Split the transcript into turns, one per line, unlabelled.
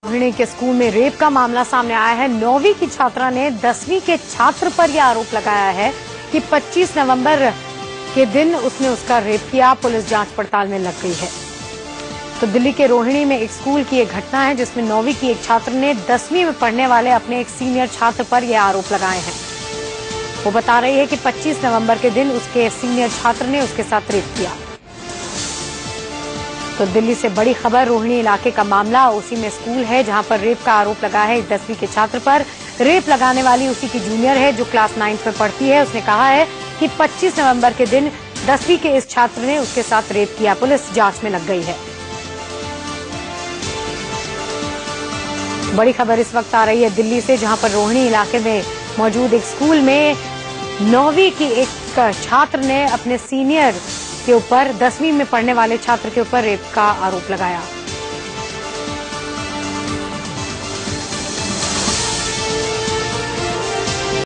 रोहिणी के स्कूल में रेप का मामला सामने आया है। 9वीं की छात्रा ने 10वीं के छात्र पर यह आरोप लगाया है कि 25 नवंबर के दिन उसने उसका रेप किया। पुलिस जांच पड़ताल में लग गई है। तो दिल्ली के रोहिणी में एक स्कूल की एक घटना है जिसमें 9वीं की एक छात्र ने 10वीं में पढ़ने वाले अपने एक सीनियर छात्र पर यह आरोप लगाए हैं। वो बता रही है कि 25 नवंबर के दिन उसके सीनियर छात्र ने उसके साथ रेप किया। तो दिल्ली से बड़ी खबर, रोहिणी इलाके का मामला, उसी में स्कूल है जहां पर रेप का आरोप लगा है 10वीं के छात्र पर। रेप लगाने वाली उसी की जूनियर है जो क्लास 9th में पढ़ती है। उसने कहा है कि 25 नवंबर के दिन 10वीं के इस छात्र ने उसके साथ रेप किया। पुलिस जांच में लग गई है। बड़ी खबर इस वक्त आ रही है दिल्ली से, जहां पर रोहिणी इलाके में मौजूद एक स्कूल में 9वीं की एक छात्र ने अपने सीनियर के ऊपर 10वीं में पढ़ने वाले छात्र के ऊपर रेप का आरोप लगाया।